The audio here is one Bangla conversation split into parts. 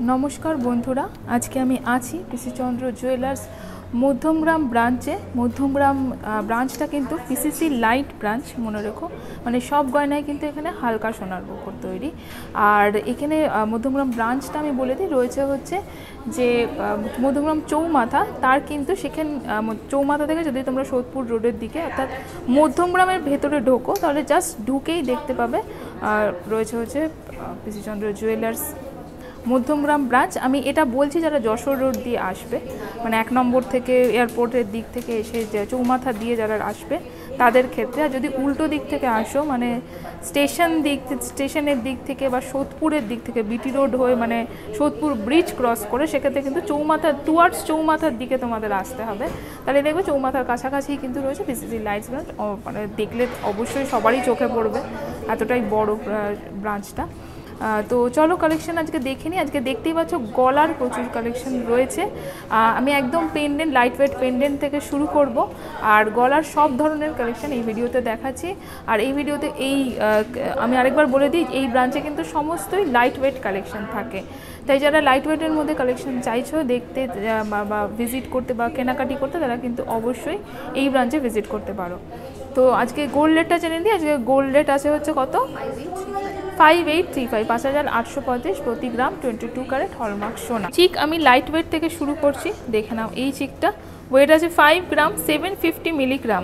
নমস্কার বন্ধুরা, আজকে আমি আছি পিসি চন্দ্র জুয়েলার্স মধ্যমগ্রাম ব্রাঞ্চে। মধ্যমগ্রাম ব্রাঞ্চটা কিন্তু পিসিসি লাইট ব্রাঞ্চ, মনে রেখো, মানে সব গয়নায় কিন্তু এখানে হালকা সোনার উপর তৈরি। আর এখানে মধ্যমগ্রাম ব্রাঞ্চটা আমি বলে দিই রয়েছে হচ্ছে যে মধ্যমগ্রাম চৌমাথা, তার কিন্তু সেখানে চৌমাথা থেকে যদি তোমরা সোদপুর রোডের দিকে অর্থাৎ মধ্যমগ্রামের ভেতরে ঢোকো তাহলে জাস্ট ঢুকেই দেখতে পাবে রয়েছে হচ্ছে PC Chandra jewellers Madhyamgram branch. আমি এটা বলছি যারা যশোর রোড দিয়ে আসবে, মানে 1 নম্বর থেকে এয়ারপোর্টের দিক থেকে এসে চৌমাথা দিয়ে যারা আসবে তাদের ক্ষেত্রে। আর যদি উল্টো দিক থেকে আসো, মানে স্টেশনের দিক থেকে বা সোদপুরের দিক থেকে বিটি রোড হয়ে মানে সোদপুর ব্রিজ ক্রস করে, সেক্ষেত্রে কিন্তু টুয়ার্ডস চৌমাথার দিকে তোমাদের আসতে হবে। তাহলে দেখবে চৌমাথার কাছাকাছি কিন্তু রয়েছে পিসিসি লাইটস ব্রাঞ্চ। মানে দেখলে অবশ্যই সবারই চোখে পড়বে, এতটাই বড় ব্রাঞ্চটা। তো চলো কালেকশন আজকে দেখে নিই। আজকে দেখতেই পাচ্ছ গলার প্রচুর কালেকশন রয়েছে। আমি একদম পেন্ডেন্ট, লাইট ওয়েট পেন্ডেন্ট থেকে শুরু করব, আর গলার সব ধরনের কালেকশন এই ভিডিওতে দেখাচ্ছি। আর এই ভিডিওতে আমি আরেকবার বলে দিই, এই ব্রাঞ্চে কিন্তু সমস্তই লাইট ওয়েট কালেকশন থাকে। তাই যারা লাইট ওয়েটের মধ্যে কালেকশন চাইছো দেখতে বা ভিজিট করতে বা কেনাকাটি করতে, তারা কিন্তু অবশ্যই এই ব্রাঞ্চে ভিজিট করতে পারো। তো আজকে গোল্ড রেটটা জেনে দিই। আজকে গোল্ড রেট আছে হচ্ছে কত? 5835, 5835 প্রতি গ্রাম, 22 ক্যারেট হলমার্ক সোনা। চিক আমি লাইট ওয়েট থেকে শুরু করছি, দেখে নাও। এই চিকটা ওয়েট আছে 5 গ্রাম, 750 মিলিগ্রাম,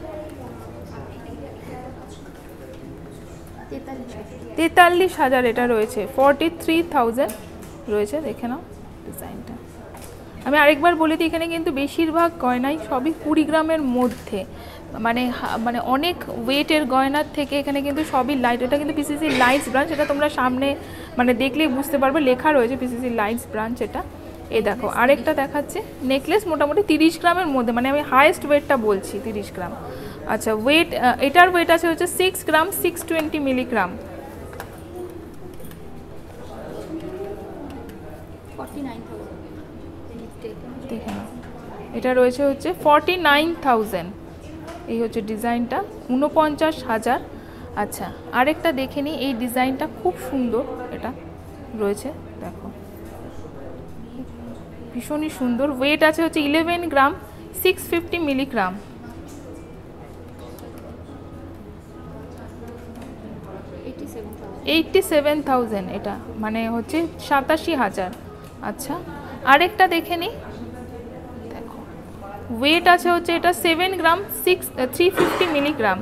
43,000 এটা রয়েছে, 43,000 রয়েছে, দেখে নাও ডিজাইনটা। আমি আরেকবার বলে দিই, এখানে কিন্তু বেশিরভাগ গয়নাই সবই 20 গ্রামের মধ্যে, মানে অনেক ওয়েটের গয়নার থেকে এখানে কিন্তু সবই লাইট। এটা কিন্তু পিসিসি লাইটস ব্রাঞ্চ, এটা তোমরা সামনে মানে দেখলেই বুঝতে পারবে, লেখা রয়েছে পিসিসি লাইটস ব্রাঞ্চ এটা। এই দেখো আরেকটা দেখাচ্ছে নেকলেস, মোটামুটি 30 গ্রামের মধ্যে, মানে আমি হাইয়েস্ট ওয়েটটা বলছি 30 গ্রাম। আচ্ছা ওয়েট, এটার ওয়েট আছে হচ্ছে 6 গ্রাম, 620 মিলিগ্রাম, 49,000। দেখে নাও এটা রয়েছে হচ্ছে 49,000। এই হচ্ছে ডিজাইনটা, 49,000। আচ্ছা আরেকটা দেখে নিই, এই ডিজাইনটা খুব সুন্দর, এটা রয়েছে দেখো, ভীষণই সুন্দর। ওয়েট আছে হচ্ছে 11 গ্রাম, 650 মিলিগ্রাম, 87,000। এটা মানে হচ্ছে 87,000। আচ্ছা আরেকটা দেখে নিই, দেখো ওয়েট আছে হচ্ছে এটা 7 গ্রাম, 350 মিলিগ্রাম,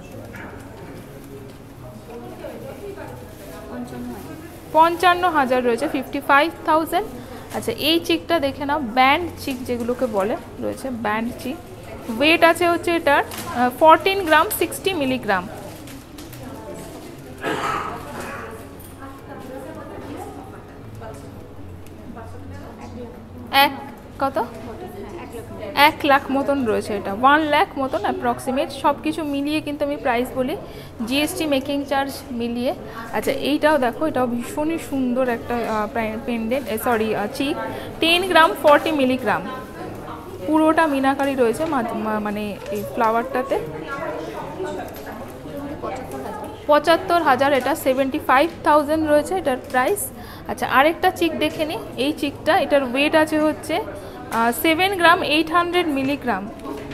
55,000 রয়েছে, 55,000। আচ্ছা এই চিকটা দেখে নাও, ব্যান্ড চিক যেগুলোকে বলে রয়েছে, ব্যান্ড চিক। ওয়েট আছে হচ্ছে এটার 14 গ্রাম, 60 মিলিগ্রাম, কত 1 লাখ মতন রয়েছে, এটা 1 লাখ মতন অ্যাপ্রক্সিমেট। সব কিছু মিলিয়ে কিন্তু আমি প্রাইস বলি, জিএসটি মেকিং চার্জ মিলিয়ে। আচ্ছা এইটাও দেখো, এটাও ভীষণই সুন্দর একটা পেন্ডেন্ট, চিক, 10 গ্রাম, 40 মিলিগ্রাম, পুরোটা মিনাকারি রয়েছে মানে এই ফ্লাওয়ারটাতে, 75,000। এটা 75,000 রয়েছে এটার প্রাইস। আচ্ছা আরেকটা চিক দেখে নিই, এই চিকটা, এটার ওয়েট আছে হচ্ছে 7 গ্রাম, 800 মিলিগ্রাম,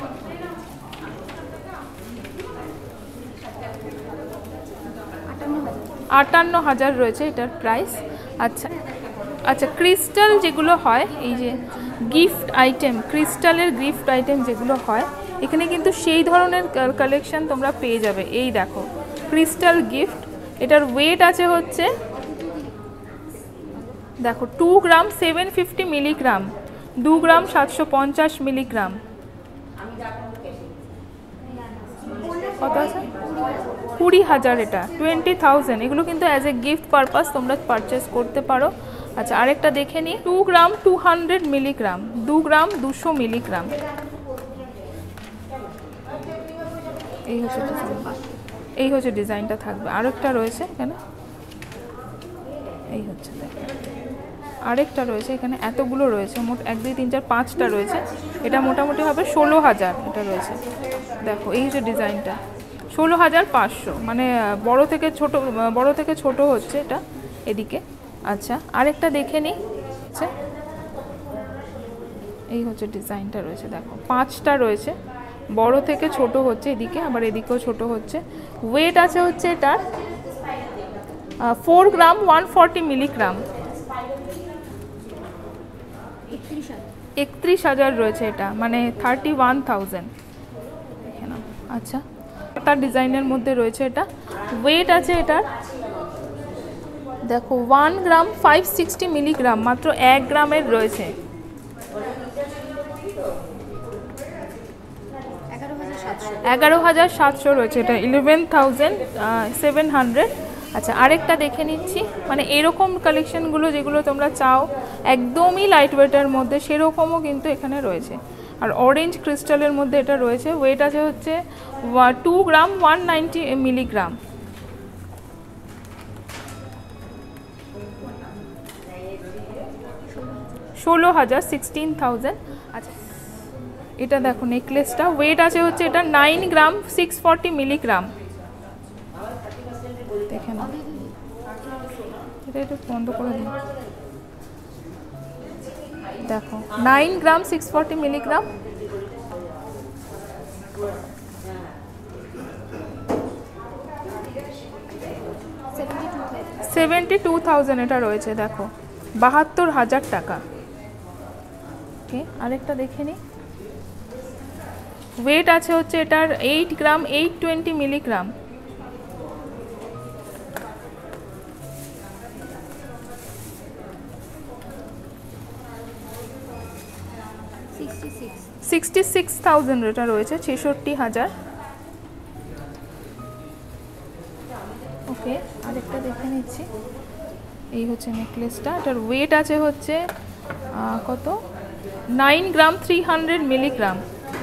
58,000 রয়েছে এটার প্রাইস। আচ্ছা আচ্ছা ক্রিস্টাল যেগুলো হয়, এই যে গিফট আইটেম, ক্রিস্টালের গিফট আইটেম যেগুলো হয়, এখানে কিন্তু সেই ধরনের কালেকশন তোমরা পেয়ে যাবে। এই দেখো ক্রিস্টাল গিফট, এটার ওয়েট আছে হচ্ছে দেখো 2 গ্রাম, 750 মিলিগ্রাম, 2 গ্রাম, 750 মিলিগ্রাম, কত আছে? 20,000। এটা 20,000। এগুলো কিন্তু অ্যাজ এ গিফট পারপাস তোমরা পারচেস করতে পারো। আচ্ছা আরেকটা দেখে নিই, 2 গ্রাম, 200 মিলিগ্রাম, 2 গ্রাম, 200 মিলিগ্রাম। এই হচ্ছে ডিজাইনটা থাকবে। আরেকটা রয়েছে এখানে, এই হচ্ছে আরেকটা রয়েছে এখানে, এতগুলো রয়েছে, মোট 1 2 3 4 5টা রয়েছে। এটা মোটামুটি হবে 16,000। এটা রয়েছে দেখো, এই যে ডিজাইনটা 16,500, মানে বড় থেকে ছোট হচ্ছে এটা এদিকে। আচ্ছা আরেকটা দেখে নিই, রয়েছে, এই হচ্ছে ডিজাইনটা রয়েছে। দেখো 5টা রয়েছে, বড় থেকে ছোট হচ্ছে, এদিকে আবার এদিকেও ছোট হচ্ছে। ওয়েট আছে হচ্ছে এটার 4 গ্রাম 140 মিলিগ্রাম। 31,000 রয়েছে এটা, মানে 31,000। আচ্ছা, তার ডিজাইনের মধ্যে রয়েছে এটা। ওয়েট আছে এটার দেখো 1 গ্রাম 560 মিলিগ্রাম, মাত্র 1 গ্রামের রয়েছে। 11,700 রয়েছে এটা, 11,700। আচ্ছা, আরেকটা দেখে নিচ্ছি, মানে এরকম কালেকশনগুলো যেগুলো তোমরা চাও একদমই লাইট ওয়েটের মধ্যে, সেরকমও কিন্তু এখানে রয়েছে। আর অরেঞ্জ ক্রিস্টালের মধ্যে এটা রয়েছে। ওয়েট আছে হচ্ছে 2 গ্রাম 190 মিলিগ্রাম। $16,000। আচ্ছা, এটা দেখো নেকলেসটা, ওয়েট আছে হচ্ছে এটা 9 গ্রাম 640 মিলিগ্রাম। দেখে না, এটা একটু বন্ধ করে দিন। দেখো 9 গ্রাম 640 মিলিগ্রাম। 72,000 এটা রয়েছে। দেখো 72,000 টাকা। ওকে, আরেকটা দেখে নিই। ওয়েট আছে হচ্ছে এটার 8 গ্রাম 820 মিলিগ্রাম। 66,000 এটা রয়েছে, 66,000। ওকে, আরেকটা দেখে নিচ্ছি। এই হচ্ছে নেকলেসটা, এটার ওয়েট আছে হচ্ছে কত 9 গ্রাম 300 মিলিগ্রাম।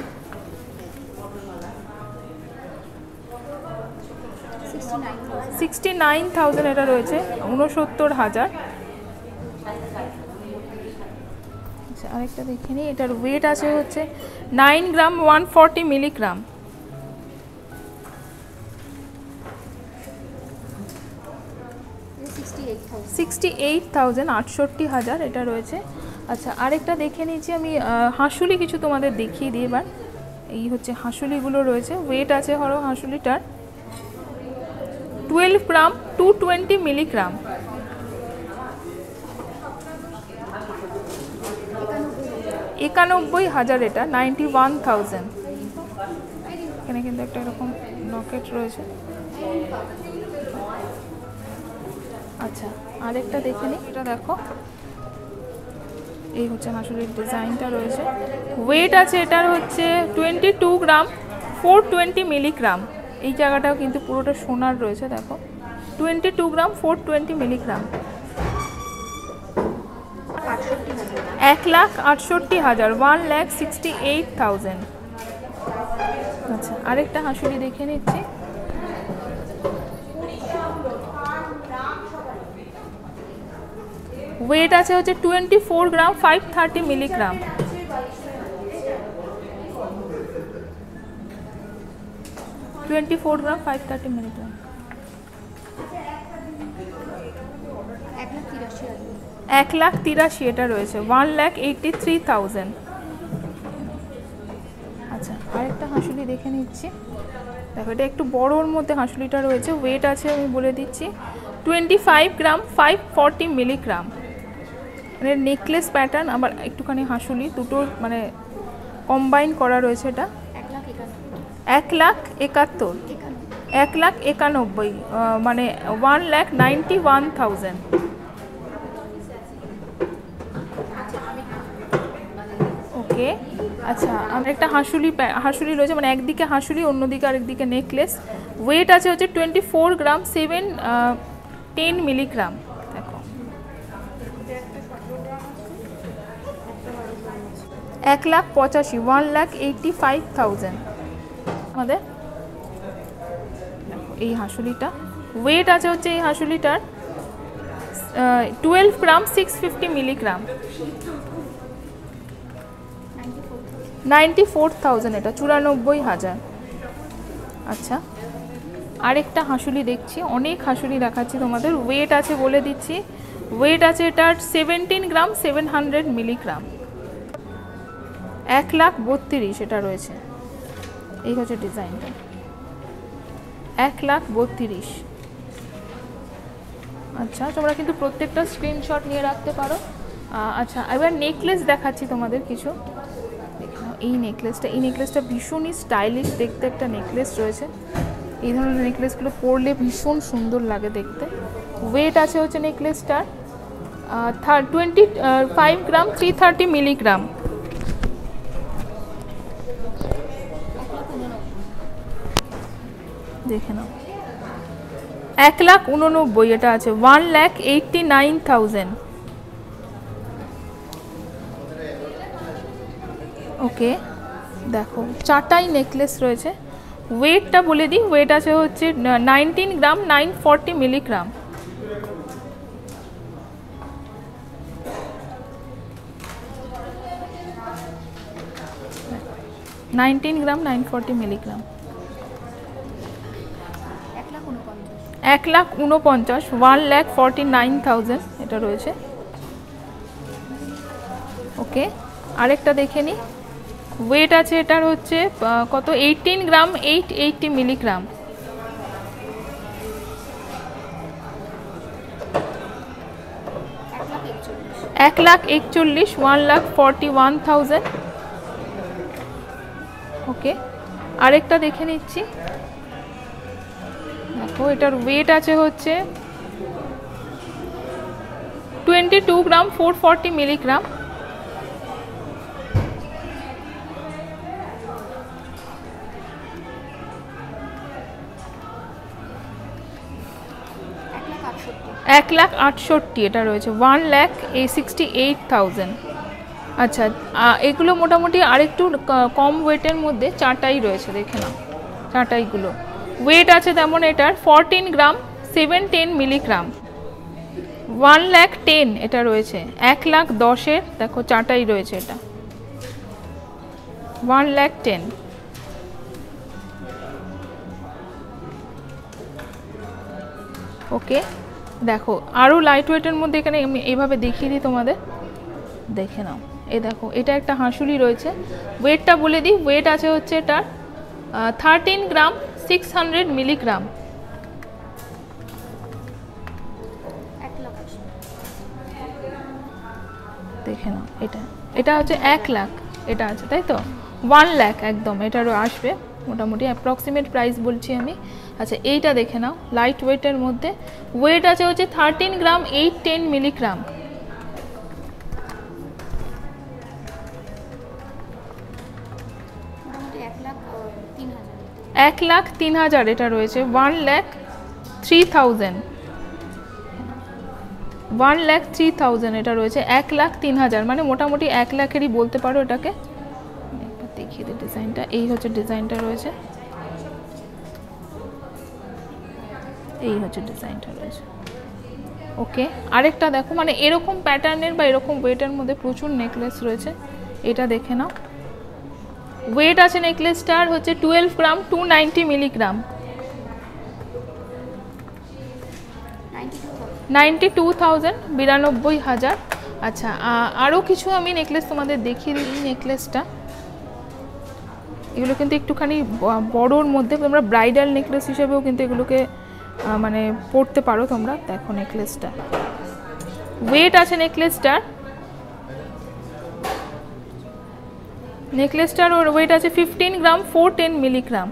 69,000 এটা রয়েছে, 69,000। আচ্ছা, আরেকটা দেখে নিই। এটার ওয়েট আছে হচ্ছে 9 গ্রাম 140 মিলিগ্রাম। 68,000, 68,000 এটা রয়েছে। আচ্ছা, আরেকটা দেখে নিচ্ছি আমি, হাঁসুলি কিছু তোমাদের দেখিয়ে দিই এবার। এই হচ্ছে হাঁসুলিগুলো রয়েছে। ওয়েট আছে হলো হাঁসুলিটার 12 গ্রাম 220 মিলিগ্রাম। 91,000 এটা, 91,000। এখানে কিন্তু একটা এরকম লকেট রয়েছে। আচ্ছা, আরেকটা দেখে নিই। এটা দেখো, এই হচ্ছে হাঁসুলির ডিজাইনটা রয়েছে। ওয়েট আছে এটার হচ্ছে 22 গ্রাম 420 মিলিগ্রাম। এই জায়গাটাও কিন্তু পুরোটা সোনার রয়েছে। দেখো 22 গ্রাম 420 মিলিগ্রাম। 1,68,000, 1,68,000। আচ্ছা, আরেকটা হাঁসুলি দেখে নিচ্ছি। ওয়েট আছে হচ্ছে 24 গ্রাম 530 মিলিগ্রাম। 24 গ্রাম 530 মিলিগ্রাম। 1,83,000 এটা রয়েছে, 1,83,000। আচ্ছা, আরেকটা হাঁসুলি দেখে নিচ্ছি। দেখো, এটা একটু বড়োর মধ্যে হাঁসুলিটা রয়েছে। ওয়েট আছে আমি বলে দিচ্ছি 25 গ্রাম 540 মিলিগ্রাম। মানে নেকলেস প্যাটার্ন আবার একটুখানি হাঁসুলি, দুটো মানে কম্বাইন করা রয়েছে। এটা 1,71,000, 1,91,000, মানে 1,91,000। ওকে, আচ্ছা, আমার একটা হাঁসুলি রয়েছে, মানে একদিকে হাঁসুলি অন্যদিকে আরেকদিকে নেকলেস। ওয়েট আছে হচ্ছে 24 গ্রাম 710 মিলিগ্রাম। দেখো 1,85,000, 1,85,000 আমাদের এই হাঁসুলিটা। ওয়েট আছে হচ্ছে এই হাঁসুলিটার 12 গ্রাম 650 মিলিগ্রাম। 94,000 এটা, 94,000। আচ্ছা, আরেকটা হাঁসুলি দেখছি, অনেক হাঁসুলি দেখাচ্ছি তোমাদের। ওয়েট আছে বলে দিচ্ছি, ওয়েট আছে এটার 17 গ্রাম 700 মিলিগ্রাম, 1,32,000 এটা রয়েছে। এই হচ্ছে ডিজাইনটা, 1,32,000। আচ্ছা, তোমরা কিন্তু প্রত্যেকটা স্ক্রিনশট নিয়ে রাখতে পারো। আচ্ছা, এবার নেকলেস দেখাচ্ছি তোমাদের কিছু। এই নেকলেসটা ভীষণই স্টাইলিশ দেখতে একটা নেকলেস রয়েছে। এই ধরনের নেকলেসগুলো পরলে ভীষণ সুন্দর লাগে দেখতে। ওয়েট আছে হচ্ছে নেকলেসটার 25 গ্রাম 330 মিলিগ্রাম। দেখে নাও, 1,89,000 এটা আছে, 1,89,000। ওকে, দেখো চারটাই নেকলেস রয়েছে। ওয়েটটা বলে দিই, ওয়েট আছে হচ্ছে 19 গ্রাম 940 মিলিগ্রাম। গ্রাম 940 মিলিগ্রাম, 1,49,000, 1,49,000 এটা রয়েছে। ওকে, আরেকটা দেখে নিই। ওয়েট আছে এটার হচ্ছে কত, 18 গ্রাম 880 মিলিগ্রাম। এক লাখ 41, 1,41,000। ওকে, আরেকটা দেখে নিচ্ছি। দেখো এটার ওয়েট আছে হচ্ছে 22 গ্রাম 440 মিলিগ্রাম। এক লাখ 68 এটা রয়েছে, 1,68,000। আচ্ছা, এগুলো মোটামুটি আরেকটু কম ওয়েটের মধ্যে চাটাই রয়েছে, দেখে নাও চাটাইগুলো। ওয়েট আছে তেমন এটার 14 গ্রাম 710 মিলিগ্রাম, 1,10,000 এটা রয়েছে। 1,10,000 দেখো চাটাই রয়েছে, এটা 1,10,000। ওকে, দেখো আরও লাইট ওয়েটের মধ্যে এখানে আমি এইভাবে দেখিয়ে দিই তোমাদের, দেখে নাও। এই দেখো, এটা একটা হাঁসুলি রয়েছে। ওয়েটটা বলে দিই, ওয়েট আছে হচ্ছে এটা 13 গ্রাম 600 মিলিগ্রাম। দেখে নাও, এটা হচ্ছে 1 লাখ এটা আছে, তাই তো 1 লাখ একদম এটারও আসবে মোটামুটি, অ্যাপ্রক্সিমেট প্রাইস বলছি আমি। আচ্ছা, এইটা দেখে নাও, লাইট ওয়েটের মধ্যে। ওয়েট আছে হচ্ছে 13 গ্রাম 810 মিলিগ্রাম। এক লাখ 3,000 এটা রয়েছে, 1,03,000, 1,03,000 এটা রয়েছে, 1,03,000 মানে মোটামুটি 1 লাখেরই বলতে পারো এটাকে। দেখিয়ে দিই ডিজাইনটা, এই হচ্ছে ডিজাইনটা রয়েছে, এই হচ্ছে ডিজাইনটা রয়েছে। ওকে, আরেকটা দেখো, মানে এরকম প্যাটার্নের বা এরকম ওয়েটের মধ্যে প্রচুর নেকলেস রয়েছে, এটা দেখে নাও। ওয়েট আছে নেকলেসটার হচ্ছে 12 গ্রাম 290 মিলিগ্রাম, 92,000, 92,000। আচ্ছা, আরও কিছু আমি নেকলেস তোমাদের দেখিয়ে দিই। নেকলেসটা এগুলো কিন্তু একটুখানি বড়োর মধ্যে, তোমরা ব্রাইডাল নেকলেস হিসেবেও কিন্তু এগুলোকে মানে পরতে পারো তোমরা। দেখো নেকলেসটা, ওয়েট আছে নেকলেসটার ওর ওয়েট আছে 15 গ্রাম 410 মিলিগ্রাম।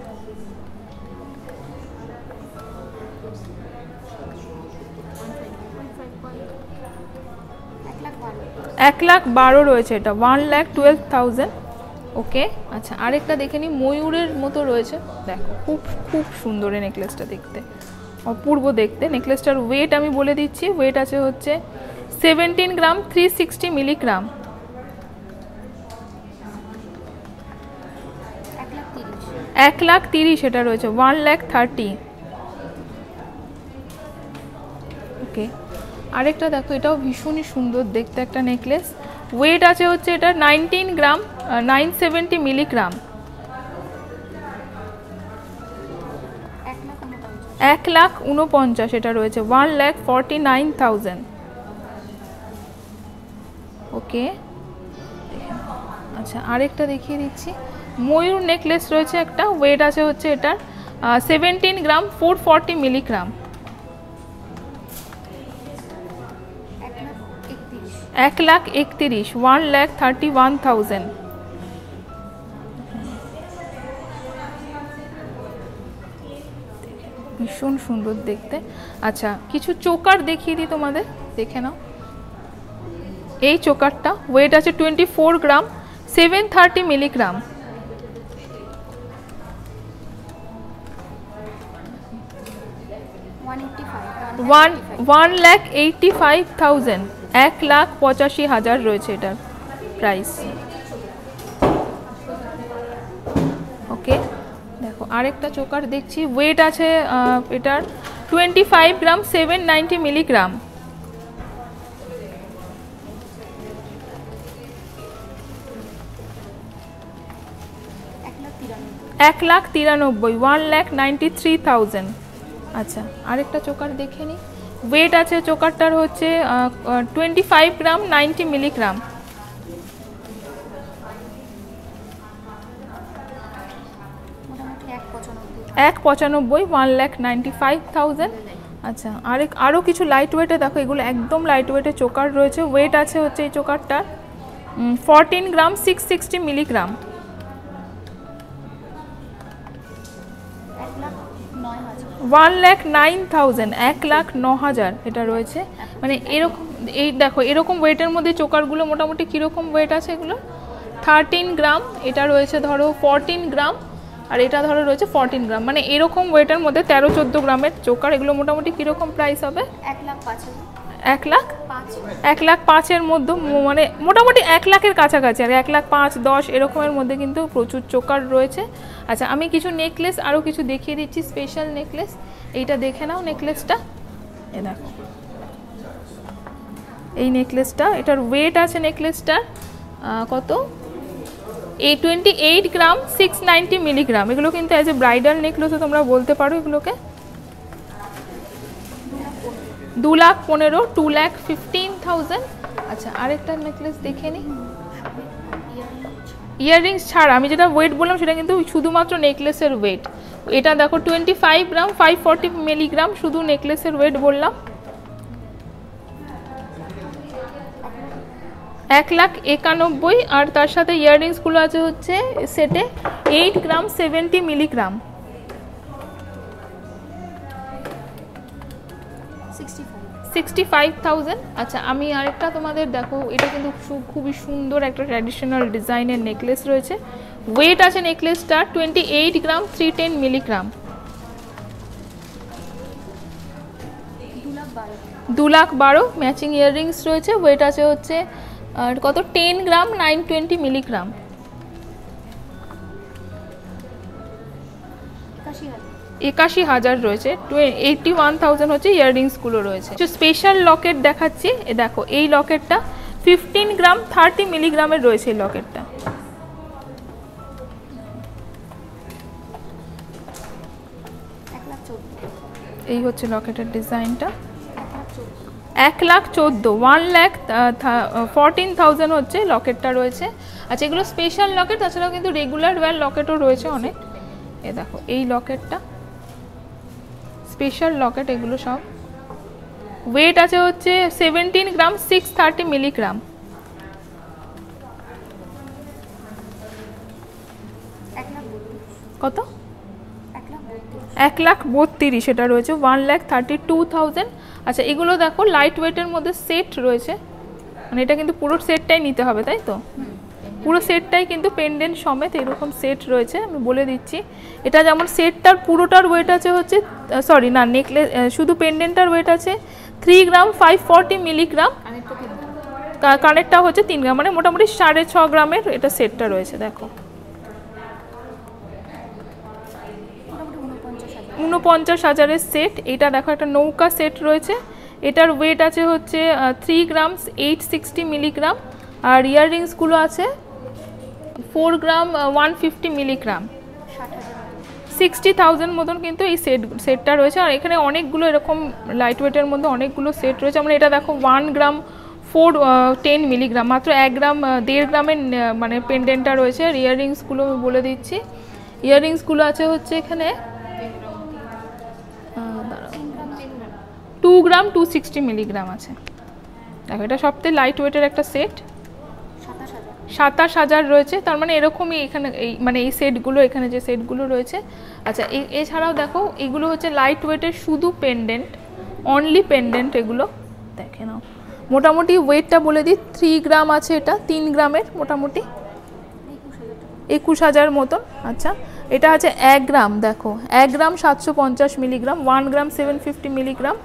1,12,000 রয়েছে, এটা 1,12,000। ওকে, আচ্ছা আরেকটা দেখে নিই। ময়ূরের মতো রয়েছে, দেখো খুব খুব সুন্দর এই নেকলেসটা দেখতে, অপূর্ব দেখতে। নেকলেসটার ওয়েট আমি বলে দিচ্ছি, ওয়েট আছে হচ্ছে 17 গ্রাম 360 মিলিগ্রাম। 1,30,000 এটা রয়েছে, 1,30,000। ওকে, আরেকটা দেখো, এটাও ভীষণই সুন্দর দেখতে একটা নেকলেস। ওয়েট আছে হচ্ছে এটা 19 গ্রাম 970 মিলিগ্রাম। 1,49,000 এটা রয়েছে 1,49,000। ওকে, আচ্ছা আরেকটা দেখিয়ে দিচ্ছি। ময়ূর নেকলেস রয়েছে একটা, ওয়েট আছে হচ্ছে এটার 17 গ্রাম 440 মিলিগ্রাম। 1,31,000 1,31,000। ভীষণ সুন্দর দেখতে। আচ্ছা কিছু চোকার দেখিয়ে দিই তোমাদের, দেখে নাও। এই চোকারটা ওয়েট আছে 24 গ্রাম 730 মিলিগ্রাম। 1,85,000 1,85,000 রয়েছে এটার প্রাইস। ওকে, দেখো আরেকটা চোকার দেখছি, ওয়েট আছে এটার 25 গ্রাম 790 মিলিগ্রাম। 1,93,000 1,93,000। আচ্ছা আরেকটা চোকার দেখে নিই, ওয়েট আছে চোকারটার হচ্ছে 25 গ্রাম 90 মিলিগ্রাম। 1,95,000 1,95,000। আচ্ছা আরও কিছু লাইট ওয়েটে দেখো, এগুলো একদম লাইট ওয়েটে চোকার রয়েছে। ওয়েট আছে হচ্ছে এই চোকারটার 14 গ্রাম 660 মিলিগ্রাম। 1,09,000 1,09,000 এটা রয়েছে। মানে এরকম, এই দেখো এরকম ওয়েটের মধ্যে চোকারগুলো মোটামুটি কীরকম ওয়েট আছে এগুলো? 13 গ্রাম, এটা রয়েছে ধরো 14 গ্রাম, আর এটা ধরো রয়েছে 14 গ্রাম। মানে এরকম ওয়েটের মধ্যে 13-14 গ্রামের চোকার, এগুলো মোটামুটি কীরকম প্রাইস হবে? 1,05,000 মধ্যে, মানে মোটামুটি 1,00,000-এর কাছাকাছি, আর 1,05,000 10 এরকমের মধ্যে কিন্তু প্রচুর চোকার রয়েছে। আচ্ছা আমি কিছু নেকলেস আরও কিছু দেখিয়ে দিচ্ছি, স্পেশাল নেকলেস। এইটা দেখে নাও নেকলেসটা, এ দেখো এই নেকলেসটা, এটার ওয়েট আছে নেকলেসটার কত? 28 গ্রাম 690 মিলিগ্রাম। এগুলো কিন্তু অ্যাজ এ ব্রাইডাল নেকলেসও তোমরা বলতে পারো এগুলোকে। 2,15,000 2,15,000। আচ্ছা আরেকটা নেকলেস দেখে নিই, ইয়াররিংস ছাড়া। আমি যেটা ওয়েট বললাম সেটা কিন্তু শুধুমাত্র নেকলেসের ওয়েট। এটা দেখো 25 গ্রাম 540 মিলিগ্রাম, শুধু নেকলেসের ওয়েট বললাম। 1,91,000, আর তার সাথে ইয়াররিংসগুলো আছে হচ্ছে সেটে 8 গ্রাম 70 মিলিগ্রাম। 65,000। আচ্ছা আমি আরেকটা তোমাদের দেখো, এটা কিন্তু খুবই সুন্দর একটা ট্র্যাডিশনাল ডিজাইনের নেকলেস রয়েছে। ওয়েট আছে নেকলেসটা 28 গ্রাম 310 মিলিগ্রাম। 2,12,000 ম্যাচিং ইয়াররিংস রয়েছে। ওয়েট আছে হচ্ছে আর কত? 10 গ্রাম 920 মিলিগ্রাম। 81,000 রয়েছে। 81,000 হচ্ছে ইয়াররিংসগুলো রয়েছে। কিছু স্পেশাল লকেট দেখাচ্ছি, এ দেখো এই লকেটটা 15 গ্রাম 30 মিলিগ্রামের রয়েছে এই লকেটটা। এই হচ্ছে লকেটের ডিজাইনটা। 1,14,000 1,14,000 হচ্ছে লকেটটা রয়েছে। আচ্ছা এগুলো স্পেশাল লকেট, তাছাড়াও কিন্তু রেগুলার ওয়্যার লকেটও রয়েছে অনেক। এ দেখো এই লকেটটা স্পেশাল লকেট, এগুলো সব। ওয়েট আছে হচ্ছে 17 গ্রাম 630 মিলিগ্রাম। কত? 1,32,000 এটা রয়েছে 1,32,000। আচ্ছা এগুলো দেখো লাইট ওয়েটের মধ্যে সেট রয়েছে, মানে এটা কিন্তু পুরো সেটটাই নিতে হবে তাই তো? পুরো সেটটাই কিন্তু পেন্ডেন্ট সমেত এরকম সেট রয়েছে, আমি বলে দিচ্ছি। এটা যেমন সেটটার পুরোটার ওয়েট আছে হচ্ছে, সরি না, নেকলেস শুধু পেন্ডেন্টটার ওয়েট আছে 3 গ্রাম 540 মিলিগ্রাম। কানেরটা হচ্ছে 3 গ্রাম, মানে মোটামুটি 6.5 গ্রামের এটা সেটটা রয়েছে। দেখো 49,000-এর সেট। এটা দেখো একটা নৌকা সেট রয়েছে, এটার ওয়েট আছে হচ্ছে 3 গ্রাম 860 মিলিগ্রাম, আর ইয়াররিংসগুলো আছে 4 গ্রাম 150 মিলিগ্রাম। 60,000 মতন কিন্তু এই সেটটা রয়েছে। আর এখানে অনেকগুলো এরকম লাইট ওয়েটের মধ্যে অনেকগুলো সেট রয়েছে। আমরা এটা দেখো 1 গ্রাম 10 মিলিগ্রাম, মাত্র 1 গ্রাম 1.5 গ্রামের মানে পেন্ডেন্টটা রয়েছে। আর ইয়াররিংসগুলো আমি বলে দিচ্ছি, ইয়াররিংসগুলো আছে হচ্ছে এখানে 2 গ্রাম 260 মিলিগ্রাম আছে। দেখো এটা সবথেকে লাইট ওয়েটের একটা সেট, 27,000 রয়েছে। তার মানে এরকমই এখানে এই মানে এই সেটগুলো, এখানে যে সেটগুলো রয়েছে। আচ্ছা এছাড়াও দেখো এগুলো হচ্ছে লাইট ওয়েটের শুধু পেন্ডেন্ট, অনলি পেন্ডেন্ট এগুলো। দেখে নাও মোটামুটি ওয়েটটা বলে দিই, 3 গ্রাম আছে, এটা 3 গ্রামের মোটামুটি 21,000 মতন। আচ্ছা এটা আছে 1 গ্রাম, দেখো 1 গ্রাম 750 মিলিগ্রাম, 1 গ্রাম 750 মিলিগ্রাম।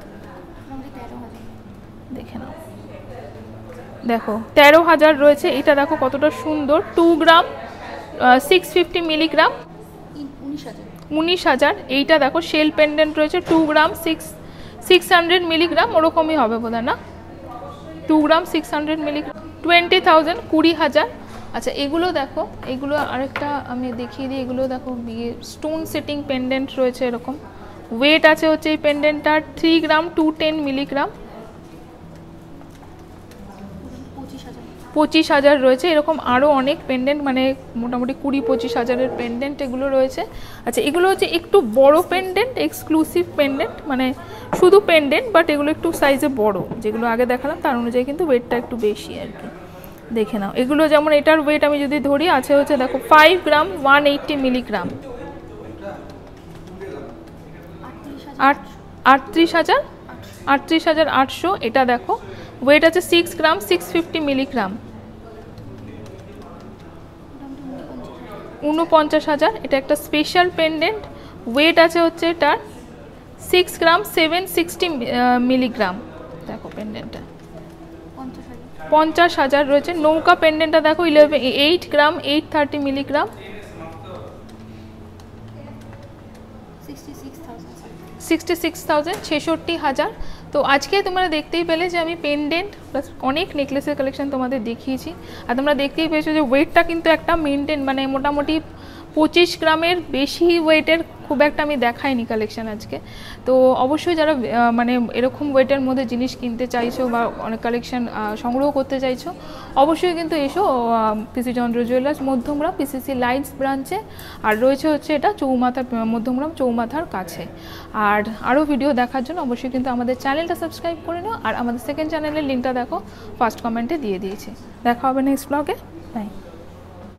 দেখে নাও, দেখো 13,000 রয়েছে। এটা দেখো কতটা সুন্দর, 2 গ্রাম 650 মিলিগ্রাম, 19,000। এইটা দেখো শেল পেন্ডেন্ট রয়েছে 2 গ্রাম 600 মিলিগ্রাম, ওরকমই হবে বোধহয় না, 2 গ্রাম 600 মিলিগ্রাম, 20,000, 20,000। আচ্ছা এগুলো দেখো, এগুলো আরেকটা আমি দেখিয়ে দিই। এগুলো দেখো স্টোন সেটিং পেন্ডেন্ট রয়েছে এরকম, ওয়েট আছে হচ্ছে এই পেন্ডেন্টটার 3 গ্রাম 210 মিলিগ্রাম, 25,000 রয়েছে। এরকম আরও অনেক পেন্ডেন্ট, মানে মোটামুটি 20-25,000-এর পেন্ডেন্ট এগুলো রয়েছে। আচ্ছা এগুলো হচ্ছে একটু বড় পেন্ডেন্ট, এক্সক্লুসিভ পেন্ডেন্ট, মানে শুধু পেন্ডেন্ট বাট এগুলো একটু সাইজে বড়, যেগুলো আগে দেখালাম তার অনুযায়ী কিন্তু ওয়েটটা একটু বেশি আর কি। দেখে নাও এগুলো, যেমন এটার ওয়েট আমি যদি ধরি আছে হচ্ছে দেখো 5 গ্রাম 180 মিলিগ্রাম, 38,800। এটা দেখো ওয়েট আছে 6 গ্রাম 650 মিলিগ্রাম, 49,000। এটা একটা স্পেশাল পেন্ডেন্ট, ওয়েট আছে হচ্ছে এটার 6 গ্রাম 760 মিলিগ্রাম। দেখো পেন্ডেন্টটা 50,000 রয়েছে। নৌকা পেন্ডেন্টটা দেখো 8 গ্রাম 830 মিলিগ্রাম, 66,000, 66,000। তো আজকে তোমরা দেখতেই পেলে যে আমি পেন্ডেন্ট প্লাস অনেক নেকলেসের কালেকশন তোমাদের দেখিয়েছি। আর তোমরা দেখতেই পেয়েছো যে ওয়েটটা কিন্তু একটা মেনটেন, মানে মোটামুটি 25 গ্রামের বেশি ওয়েটের খুব একটা আমি দেখাইনি কালেকশন আজকে। তো অবশ্যই যারা মানে এরকম ওয়েটের মধ্যে জিনিস কিনতে চাইছো বা অনেক কালেকশন সংগ্রহ করতে চাইছো, অবশ্যই কিন্তু এসো PC Chandra jewellers Madhyamgram PCC lights ব্রাঞ্চে। আর রয়েছে হচ্ছে এটা চৌমাথার, মধ্যমগ্রাম চৌমাথার কাছে। আর আরও ভিডিও দেখার জন্য অবশ্যই কিন্তু আমাদের চ্যানেলটা সাবস্ক্রাইব করে নিও। আর আমাদের সেকেন্ড চ্যানেলের লিঙ্কটা দেখো ফার্স্ট কমেন্টে দিয়ে দিয়েছি। দেখা হবে নেক্সট ব্লগে, বাই।